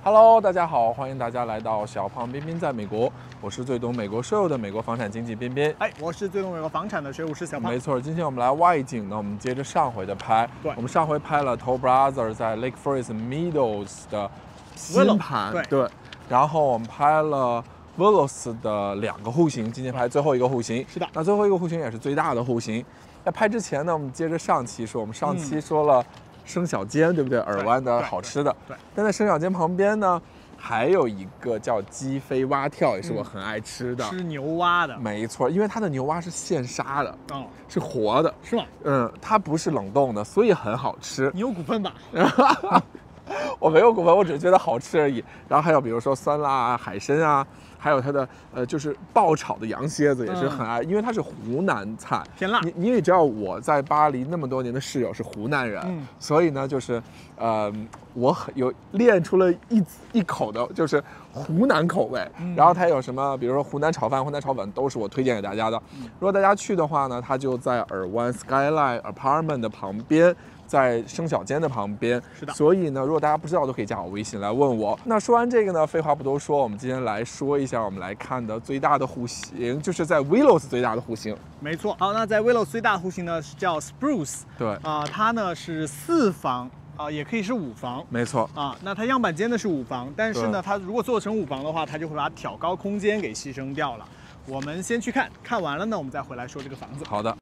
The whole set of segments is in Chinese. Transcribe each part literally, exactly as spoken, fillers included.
Hello， 大家好，欢迎大家来到小胖彬彬在美国，我是最懂美国税务的美国房产经纪彬彬。 哎，我是最懂美国房产的税务师小胖。 没错，今天我们来外景呢，我们接着上回的拍。对，我们上回拍了 Toll Brothers 在 Lake Forest Meadows 的新盘，对对。然后我们拍了 Willows 的两个户型，今天拍最后一个户型。是的。那最后一个户型也是最大的户型。在拍之前呢，我们接着上期说，我们上期说了。嗯生小尖，对不对？耳湾的好吃的。对。对对但在生小尖旁边呢，还有一个叫鸡飞蛙跳，也是我很爱吃的。嗯、 吃牛蛙的。 没错，因为它的牛蛙是现杀的，哦，是活的。 是吗？ 嗯，它不是冷冻的，所以很好吃。 你有股份吧？ 我没有股份，我只是觉得好吃而已。然后还有比如说酸辣啊、海参啊。还有它的呃，就是爆炒的羊蝎子也是很爱，嗯、因为它是湖南菜， 偏辣。 你你也知道我在巴黎那么多年的室友是湖南人，嗯、所以呢，就是呃，我很有练出了一一口的，就是湖南口味。嗯、然后它有什么，比如说湖南炒饭、湖南炒粉，都是我推荐给大家的。嗯、如果大家去的话呢，它就在尔湾 Skyline Apartment 的旁边。在生小尖的旁边，是的。所以呢，如果大家不知道，都可以加我微信来问我。那说完这个呢，废话不多说，我们今天来说一下我们来看的最大的户型，就是在 Willows 最大的户型。 没错。好，那在 Willows 最大户型呢是叫 Spruce。对。啊、呃，它呢是四房。啊、呃，也可以是五房， 没错啊。那它样板间呢是五房，但是呢，它如果做成五房的话，它就会把挑高空间给牺牲掉了。我们先去看看完了呢，我们再回来说这个房子。 好的。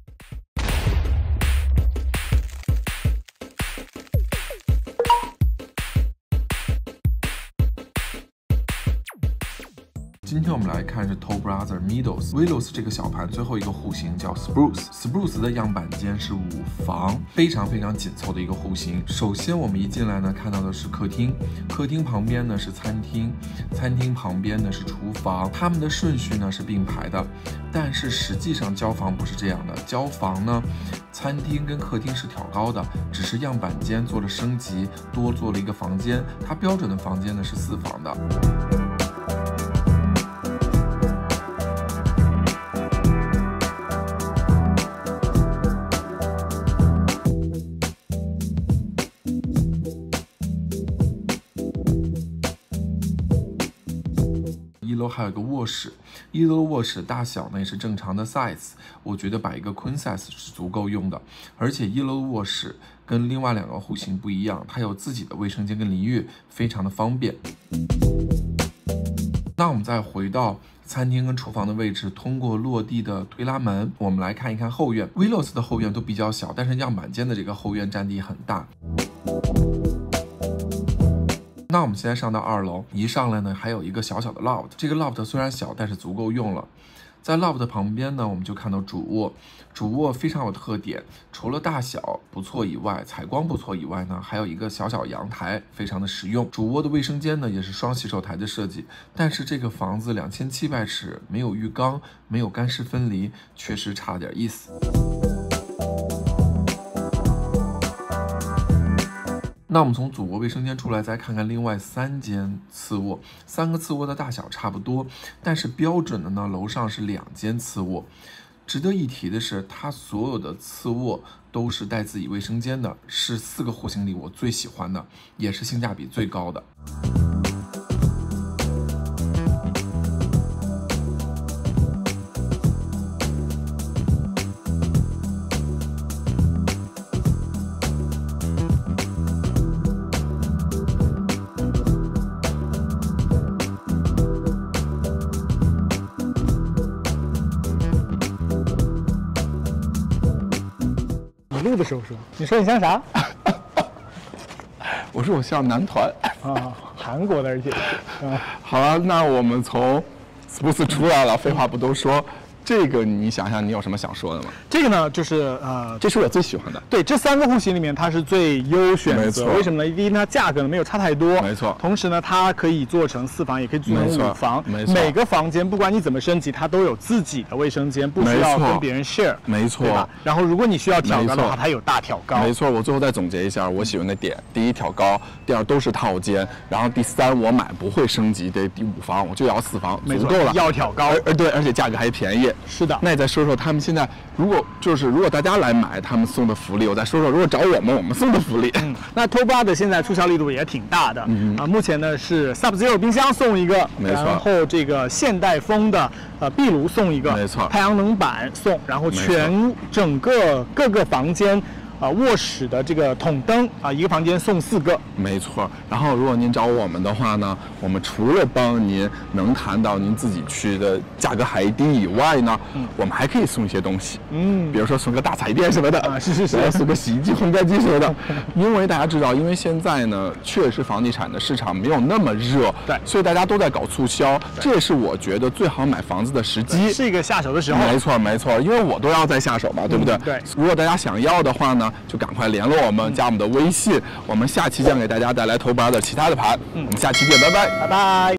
今天我们来看是 Toll Brothers Meadows Willows 这个小盘最后一个户型叫 Spruce Spruce 的样板间是五房，非常非常紧凑的一个户型。首先我们一进来呢，看到的是客厅，客厅旁边呢是餐厅，餐厅旁边呢是厨房，它们的顺序呢是并排的。但是实际上交房不是这样的，交房呢，餐厅跟客厅是挑高的，只是样板间做了升级，多做了一个房间。它标准的房间呢是四房的。一楼还有一个卧室，一楼的卧室大小呢也是正常的 size， 我觉得摆一个 queen size 是足够用的。而且一楼的卧室跟另外两个户型不一样，它有自己的卫生间跟淋浴，非常的方便。那我们再回到餐厅跟厨房的位置，通过落地的推拉门，我们来看一看后院。Willows 的后院都比较小，但是样板间的这个后院占地很大。那我们现在上到二楼，一上来呢还有一个小小的 loft， 这个 loft 虽然小，但是足够用了。在 loft 旁边呢，我们就看到主卧，主卧非常有特点，除了大小不错以外，采光不错以外呢，还有一个小小阳台，非常的实用。主卧的卫生间呢也是双洗手台的设计，但是这个房子两千七百尺，没有浴缸，没有干湿分离，确实差点意思。那我们从主卧卫生间出来，再看看另外三间次卧，三个次卧的大小差不多，但是标准的呢，楼上是两间次卧。值得一提的是，它所有的次卧都是带自己卫生间的，是四个户型里我最喜欢的，也是性价比最高的。 录的时候说，你说你像啥？ 我说我像男团啊，韩国的而且是。啊、 好了，那我们从 Spruce 出来了，废话不多说。这个你想想，你有什么想说的吗？ 这个呢，就是呃， 这是我最喜欢的。 对，这三个户型里面，它是最优选择。为什么呢？第一，它价格呢没有差太多，没错。同时呢，它可以做成四房，也可以做成五房。没错。每个房间不管你怎么升级，它都有自己的卫生间，不需要跟别人 share。没错。对吧？然后如果你需要挑高的话，它有大挑高。 没错。我最后再总结一下我喜欢的点：第一，挑高；第二，都是套间；然后第三，我买不会升级的第五房，我就要四房，足够了。 要挑高， 而对，而且价格还便宜。 是的。 那你再说说他们现在，如果就是如果大家来买他们送的福利，我再说说如果找我们我们送的福利。 嗯，那 Top 八的现在促销力度也挺大的，嗯啊，目前呢是 Sub Zero 冰箱送一个， 没错， 然后这个现代风的呃壁炉送一个， 没错， 太阳能板送，然后全整个各个房间。啊，卧室的这个筒灯啊，一个房间送四个， 没错。然后，如果您找我们的话呢，我们除了帮您能谈到您自己去的价格还低以外呢，嗯，我们还可以送一些东西，嗯，比如说送个大彩电什么的啊，是是是， 送个洗衣机、烘干机什么的。因为大家知道，因为现在呢，确实房地产的市场没有那么热， 对， 所以大家都在搞促销，这也是我觉得最好买房子的时机， 是一个下手的时候。 没错没错，因为我都要再下手嘛，对不对？ 嗯、对。 如果大家想要的话呢，就赶快联络我们，加我们的微信。我们下期将给大家带来头八的其他的盘。嗯，我们下期见，拜拜， 拜拜。